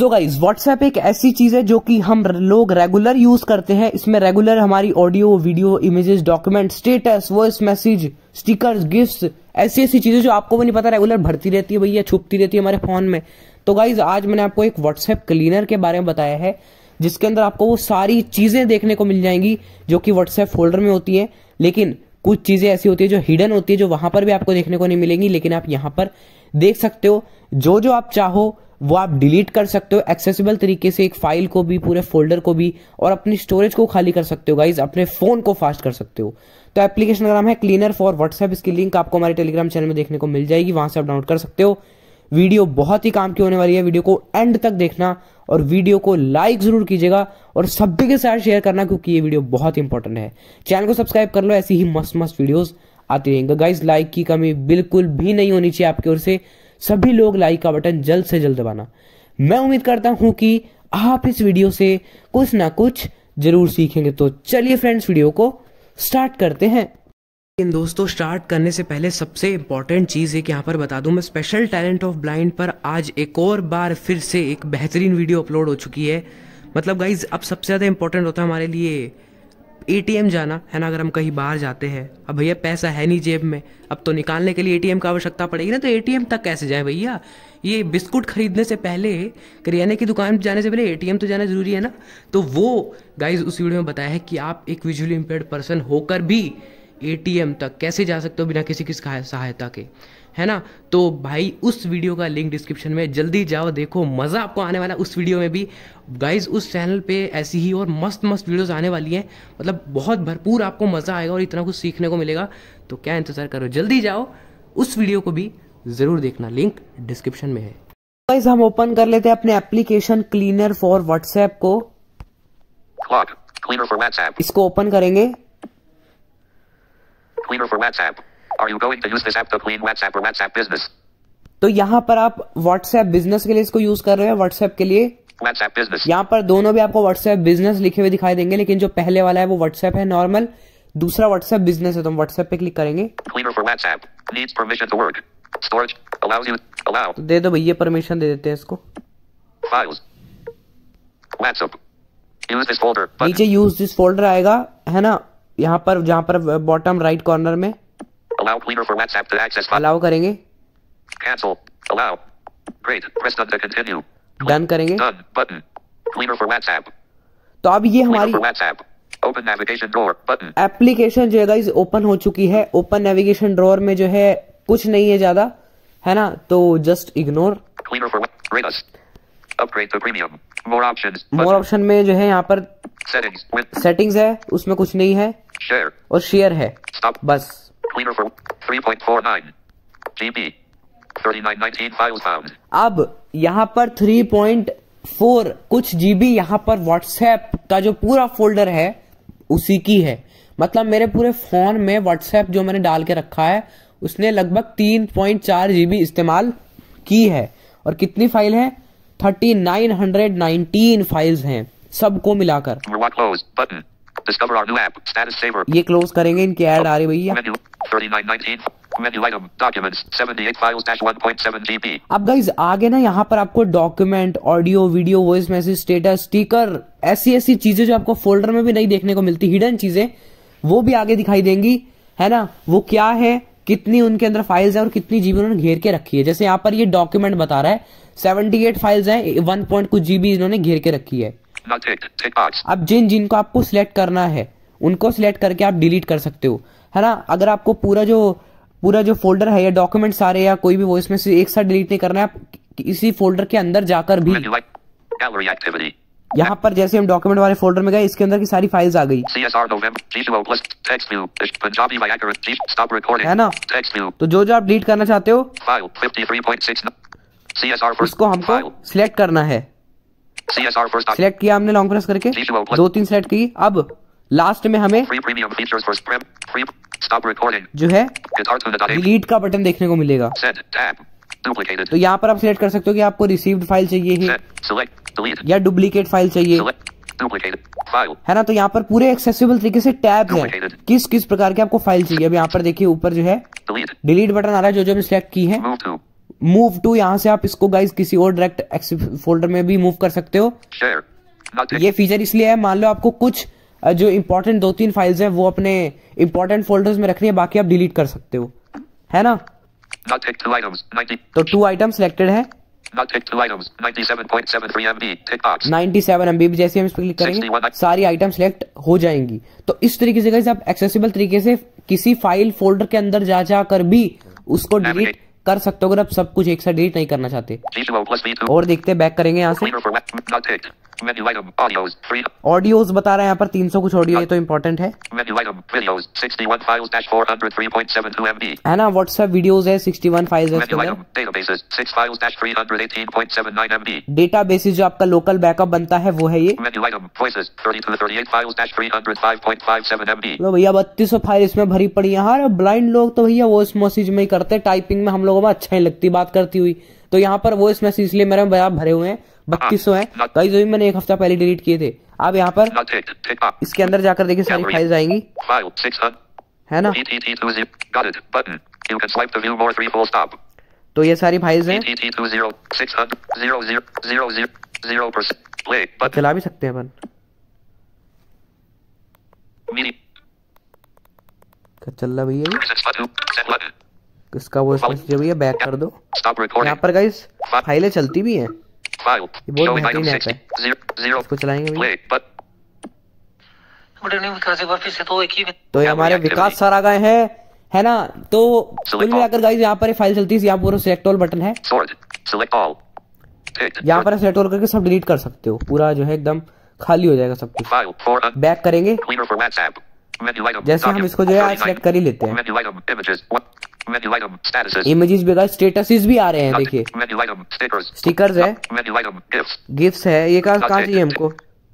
So guys WhatsApp एक ऐसी चीज है जो कि हम लोग रेगुलर यूज करते हैं। इसमें रेगुलर हमारी audio, video, images, document, status, voice message, stickers, gifts, ऐसी ऐसी चीजें जो आपको भी नहीं पता रेगुलर भरती रहती है भैया, छुपती रहती है हमारे फोन में। तो गाइज आज मैंने आपको एक व्हाट्सएप क्लीनर के बारे में बताया है जिसके अंदर आपको वो सारी चीजें देखने को मिल जाएंगी जो कि व्हाट्सएप फोल्डर में होती है, लेकिन कुछ चीजें ऐसी होती है जो हिडन होती है, जो वहां पर भी आपको देखने को नहीं मिलेंगी, लेकिन आप यहां पर देख सकते हो। जो आप चाहो वो आप डिलीट कर सकते हो एक्सेसिबल तरीके से, एक फाइल को भी, पूरे फोल्डर को भी, और अपनी स्टोरेज को खाली कर सकते हो गाइज, अपने फोन को फास्ट कर सकते हो। तो एप्लीकेशन का नाम है क्लीनर फॉर व्हाट्सएप। इसकी लिंक आपको हमारे टेलीग्राम चैनल में देखने को मिल जाएगी, वहां से आप डाउनलोड कर सकते हो। वीडियो बहुत ही काम की होने वाली है, वीडियो को एंड तक देखना और वीडियो को लाइक जरूर कीजिएगा और सभी के साथ शेयर करना क्योंकि ये वीडियो बहुत इंपॉर्टेंट है। चैनल को सब्सक्राइब कर लो, ऐसी ही मस्त मस्त वीडियोस आती रहेंगे गाइज। लाइक की कमी बिल्कुल भी नहीं होनी चाहिए आपकी ओर से, सभी लोग लाइक का बटन जल्द से जल्द दबाना। मैं उम्मीद करता हूं कि आप इस वीडियो से कुछ ना कुछ जरूर सीखेंगे। तो चलिए फ्रेंड्स, वीडियो को स्टार्ट करते हैं। दोस्तों, स्टार्ट करने से पहले सबसे इंपॉर्टेंट चीज है कि यहाँ पर बता दूं, मैं स्पेशल टैलेंट ऑफ ब्लाइंड पर आज एक और बार फिर से एक बेहतरीन वीडियो अपलोड हो चुकी है। मतलब गाइज अब सबसे ज्यादा इंपॉर्टेंट होता है हमारे लिए एटीएम जाना, है ना। अगर हम कहीं बाहर जाते हैं, अब भैया पैसा है नहीं जेब में, अब तो निकालने के लिए एटीएम का आवश्यकता पड़ेगी ना, तो एटीएम तक कैसे जाए भैया। ये बिस्कुट खरीदने से पहले, करियाने की दुकान जाने से पहले एटीएम तो जाना जरूरी है ना। तो वो गाइज उस वीडियो में बताया है कि आप एक विजुअली इंपेयर्ड पर्सन होकर भी एटीएम तक कैसे जा सकते हो बिना किसी की सहायता के, है ना। तो भाई उस वीडियो का लिंक डिस्क्रिप्शन में, जल्दी जाओ देखो, मजा आपको आने वाला है उस वीडियो में भी। गाइज उस चैनल पे ऐसी ही और मस्त मस्त वीडियोस आने वाली हैं, मतलब बहुत भरपूर आपको मजा आएगा और इतना कुछ सीखने को मिलेगा। तो क्या इंतजार करो, जल्दी जाओ, उस वीडियो को भी जरूर देखना, लिंक डिस्क्रिप्शन में है। गाइज हम ओपन कर लेते हैं अपने एप्लीकेशन क्लीनर फॉर व्हाट्सएप को। इसको ओपन करेंगे। Cleaner for WhatsApp. Are you going to use this app to clean WhatsApp or WhatsApp Business? तो यहाँ पर आप WhatsApp बिजनेस के लिए इसको यूज कर रहे हैं, WhatsApp के लिए WhatsApp Business. यहाँ पर दोनों भी आपको WhatsApp बिजनेस लिखे हुए दिखाई देंगे, लेकिन जो पहले वाला है वो WhatsApp है नॉर्मल, दूसरा WhatsApp बिजनेस है। तो हम WhatsApp पे क्लिक करेंगे। Cleaner for WhatsApp. Needs permission to work. Storage. Allows you. Allow. तो दे दो भैया, परमिशन दे देते हैं इसको। Files. WhatsApp. Use this folder. Button. नीचे यूज दिस फोल्डर आएगा, है ना, यहाँ पर जहाँ पर बॉटम राइट कॉर्नर में Allow cleaner for WhatsApp to access. Allow करेंगे, Cancel. Allow. Great. Press done to continue. Done करेंगे। Done. Button. Cleaner for WhatsApp. तो अब ये Cleaner हमारी for WhatsApp. Open navigation drawer. Button. Application जो है guys open हो चुकी है। ओपन नेविगेशन ड्रॉअर में जो है कुछ नहीं है ज्यादा, है ना, तो just ignore. Cleaner for rate us. Upgrade to premium. More options. More option में जो है यहाँ पर Settings. With सेटिंग्स है, उसमें कुछ नहीं है, share. और शेयर है, Stop. बस। Cleaner for 3.49 GB. 3919 files found. अब यहाँ पर 3.4 कुछ GB यहाँ पर व्हाट्सएप का जो पूरा फोल्डर है उसी की है। मतलब मेरे पूरे फोन में व्हाट्सएप जो मैंने डाल के रखा है उसने लगभग 3.4 GB इस्तेमाल की है। और कितनी फाइल है? 3919 फाइल्स हैं सबको मिलाकर। Close button. Discover our new app. Status saver. ये क्लोज करेंगे, इनकी ऐड आ रही भैया। Menu 3919. Menu item. Documents 78 files dash 1.7 GB. अब गाइज आगे ना यहाँ पर आपको document, audio, video, voice message, status, sticker, ऐसी ऐसी चीजें जो आपको फोल्डर में भी नहीं देखने को मिलती, हिडन चीजें, वो भी आगे दिखाई देंगी, है ना। वो क्या है, कितनी उनके अंदर फाइल्स है और कितनी जीबी उन्होंने घेर के रखी है। जैसे यहाँ पर ये डॉक्यूमेंट बता रहा है 78 फाइल्स हैं, 1 पॉइंट कुछ जीबी इन्होंने घेर के रखी है। Not ticked. Tick box. अब जिनको आपको सिलेक्ट करना है उनको सिलेक्ट करके आप डिलीट कर सकते हो, है ना। अगर आपको पूरा जो फोल्डर है या डॉक्यूमेंट सारे या कोई भी वॉइस में से एक साथ डिलीट नहीं करना है, आप इसी फोल्डर के अंदर जाकर भी, Menu gallery activity. यहाँ पर जैसे हम डॉक्यूमेंट वाले फोल्डर में गए, इसके अंदर की सारी फाइल्स आ गई, CSR November G2O plus text view. Punjabi Viagra G. Stop recording. है ना। Text view. तो जो आप डिलीट करना चाहते हो File 53.6. CSR first. उसको हमको File. सिलेक्ट करना है। CSR first. सिलेक्ट किया हमने लॉन्ग प्रेस करके, G2O plus. 2-3 सिलेक्ट की। अब लास्ट में हमें Free premium features first. Prem. Free. Stop recording. जो है Guitar tune.8. डिलीट का बटन देखने को मिलेगा। Send. Tab. Duplicated. तो यहाँ पर आप सिलेक्ट कर सकते हो कि आपको रिसीव्ड फाइल चाहिए है Send. Select. Delete. या डुप्लीकेट फाइल चाहिए, Select. Duplicated. File. है ना। तो यहाँ पर पूरे एक्सेसिबल तरीके से टैब है, Duplicated. किस किस प्रकार के आपको फाइल चाहिए। अब यहाँ पर देखिए ऊपर जो है Delete. डिलीट बटन आ रहा है, जो जो हमने सिलेक्ट की है Move to. मूव टू, यहाँ से आप इसको गाइज किसी और डायरेक्ट फोल्डर में भी मूव कर सकते हो। ये फीचर इसलिए है, मान लो आपको कुछ जो इंपॉर्टेंट 2-3 फाइल्स हैं वो अपने इंपॉर्टेंट फोल्डर्स में रखनी है, बाकी आप डिलीट कर सकते हो, है ना। तो 2 आइटम सिलेक्टेड है, 97 MB। जैसे हम इस पर क्लिक करेंगे सारी आइटम सिलेक्ट हो जाएंगी। तो इस तरीके से गाइस आप एक्सेसिबल तरीके से किसी फाइल फोल्डर के अंदर जा कर भी उसको डिलीट कर सकते हो, अगर आप सब कुछ एक साथ डिलीट नहीं करना चाहते। और देखते हैं, बैक करेंगे यहाँ से। ऑडियोज बता रहे हैं यहाँ पर 300 कुछ ऑडियो, ये तो इंपॉर्टेंट है ना। व्हाट्सएप वीडियोस है 61 फाइल्स है। डेटा बेसिस जो आपका लोकल बैकअप बनता है वो है ये। तो भैया 3200 फाइल इसमें भरी पड़ी है। हाँ, ब्लाइंड लोग तो भैया वॉइस मैसेज में ही करते हैं, टाइपिंग में हम लोगों में अच्छा ही लगती बात करती हुई। तो यहाँ पर वॉइस मैसेज इसलिए मेरे भरे हुए हैं 3200 है। कई जो भी मैंने 1 हफ्ता पहले डिलीट किए थे। अब यहाँ पर इसके अंदर जाकर देखिए सारी फाइल्स आएंगी, है ना। तो ये सारी फाइल्स हैं, चला भी सकते हैं अपन। चल रहा भैया, इसका वो भैया बैक कर दो। यहाँ पर गाइस फाइलें चलती भी हैं, ये बहुत बेहतरीन ऐप है। इसको चलाएंगे भैया। तो ये हमारे विकास सर आ गए हैं, है ना। तो कुल मिलाकर गाइस यहाँ पर फाइल चलती है। यहाँ पर सिलेक्ट ऑल बटन है, यहाँ पर सिलेक्ट ऑल करके सब डिलीट कर सकते हो, पूरा जो है एकदम खाली हो जाएगा सब कुछ। बैक करेंगे, जैसे हम इसको जो है सिलेक्ट कर ही लेते हैं। इमेजेस भी गाइस, स्टेटसेस भी आ रहे हैं, देखिए स्टिकर्स है, गिफ्ट्स है। ये कहाँ चाहिए हमको?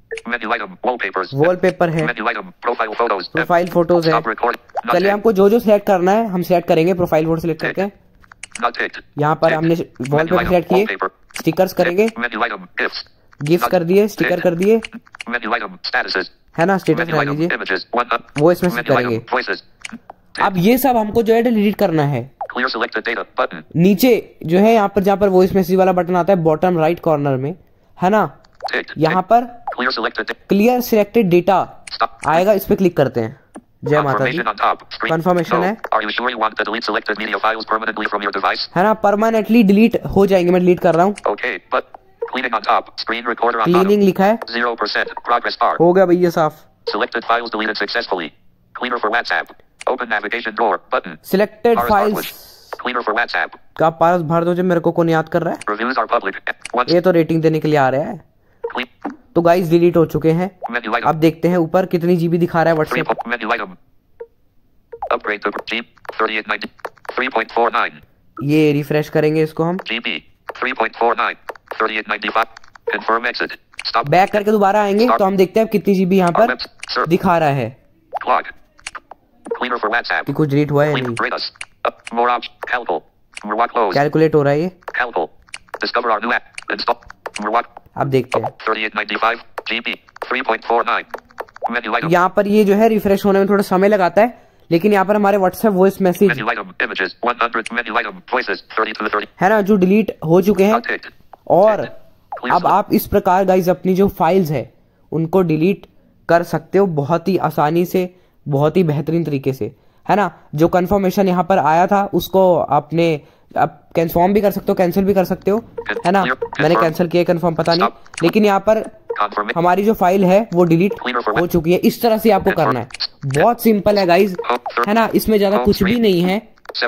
वॉलपेपर है, प्रोफाइल फोटोज है। चलिए हमको जो जो सिलेक्ट करना है हम सिलेक्ट करेंगे। प्रोफाइल फोटो सिलेक्ट करके यहाँ पर हमने वॉलपेपर सिलेक्ट किए, स्टिकर्स करेंगे, गिफ्ट कर दिए, स्टिकर कर दिए, है ना। स्टेटस रख लीजिए, वो इसमें से करेंगे। अब ये सब हमको जो है डिलीट करना है। नीचे जो है यहाँ पर जहाँ पर वॉइस मैसेज वाला बटन आता है बॉटम राइट कॉर्नर में, है ना, यहाँ पर क्लियर सिलेक्टेड डेटा आएगा, इस पे क्लिक करते हैं। जय माता दी। कंफर्मेशन है ना, परमानेंटली डिलीट हो जाएंगे। मैं डिलीट कर रहा हूँ। क्लीनिंग लिखा है, 0% progress bar. हो गया भैया साफ। Selected files deleted successfully. Cleaner for WhatsApp. Open navigation drawer button. Selected files. Cleaner for WhatsApp. का पारस भर दो, जो मेरे को कौन याद कर रहा है। Reviews are public. ये तो रेटिंग देने के लिए आ रहा है। तो गाइस डिलीट हो चुके हैं। अब देखते हैं ऊपर कितनी जीबी दिखा रहा है WhatsApp. Menu item. Upgrade to GB 3890 3.49. ये रिफ्रेश करेंगे इसको हम। GB 3.49 3895. Confirm exit. Stop. Back करके दोबारा आएंगे तो हम देखते हैं कितनी जीबी यहाँ पर दिखा रहा है। Clock. Cleaner for WhatsApp. कि कुछ डिलीट हुआ है नहीं। More options. Helpful. More close. Calculate हो रहा है ये। Helpful. Discover our new app. Install. More. अब देखते हैं 3895 GB 3.49. Menu item. यहाँ पर ये जो है रिफ्रेश होने में थोड़ा समय लगाता है, लेकिन यहाँ पर हमारे WhatsApp voice message Menu item. Images 100. Menu item. Voices 30 to 30. है ना, जो डिलीट हो चुके हैं। Update. और अब आप इस प्रकार गाइज अपनी जो फाइल्स है उनको डिलीट कर सकते हो बहुत ही आसानी से, बहुत ही बेहतरीन तरीके से, है ना। जो कंफर्मेशन यहाँ पर आया था उसको आपने आप कंफर्म भी कर सकते हो, कैंसिल भी कर सकते हो, है ना। मैंने कैंसिल किया, कंफर्म पता नहीं, लेकिन यहाँ पर हमारी जो फाइल है वो डिलीट हो चुकी है। इस तरह से आपको करना है, बहुत सिंपल है गाइज, है ना। इसमें ज्यादा कुछ भी नहीं है।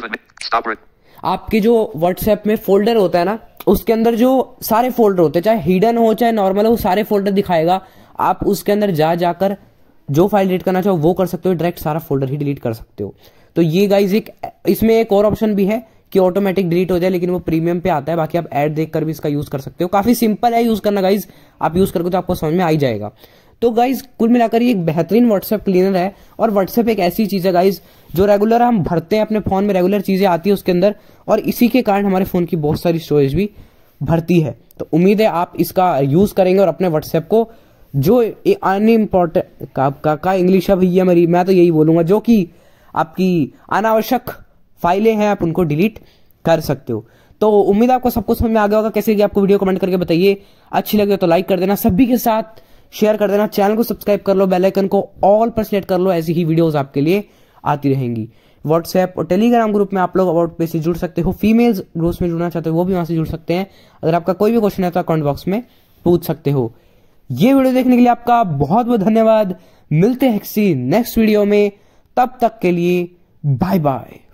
आपके जो व्हाट्सएप में फोल्डर होता है ना, उसके अंदर जो सारे फोल्डर होते हैं, चाहे हिडन हो चाहे नॉर्मल हो, सारे फोल्डर दिखाएगा। आप उसके अंदर जाकर जो फाइल डिलीट करना चाहो वो कर सकते हो, डायरेक्ट सारा फोल्डर ही डिलीट कर सकते हो। तो ये गाइज इसमें एक और ऑप्शन भी है कि ऑटोमेटिक डिलीट हो जाए, लेकिन वो प्रीमियम पे आता है। बाकी आप ऐड देखकर भी इसका यूज कर सकते हो। काफी सिंपल है यूज करना गाइज, आप यूज करके तो आपको समझ में आ ही जाएगा। तो गाइज कुल मिलाकर ये एक बेहतरीन व्हाट्सएप क्लीनर है। और व्हाट्सएप एक ऐसी चीज है गाइज जो रेगुलर हम भरते हैं अपने फोन में, रेगुलर चीजें आती है उसके अंदर, और इसी के कारण हमारे फोन की बहुत सारी स्टोरेज भी भरती है। तो उम्मीद है आप इसका यूज करेंगे और अपने व्हाट्सएप को जो अनइम्पोर्टेंट का इंग्लिश है भैया मेरी, मैं तो यही बोलूंगा, जो कि आपकी अनावश्यक फाइलें हैं आप उनको डिलीट कर सकते हो। तो उम्मीद आपको सब कुछ समझ में आ गया होगा। कैसे कि आपको वीडियो कमेंट करके बताइए, अच्छी लगे तो लाइक कर देना, सभी के साथ शेयर कर देना, चैनल को सब्सक्राइब कर लो, बेल आइकन को ऑल पर सेलेक्ट कर लो, ऐसी ही वीडियोस आपके लिए आती रहेंगी। व्हाट्सएप और टेलीग्राम ग्रुप में आप लोग अबाउट पेज से जुड़ सकते हो, फीमेल्स ग्रुप्स में जुड़ना चाहते हो वो भी वहां से जुड़ सकते हैं। अगर आपका कोई भी क्वेश्चन है तो कमेंट बॉक्स में पूछ सकते हो। ये वीडियो देखने के लिए आपका बहुत बहुत धन्यवाद। मिलते हैं किसी नेक्स्ट वीडियो में, तब तक के लिए बाय बाय।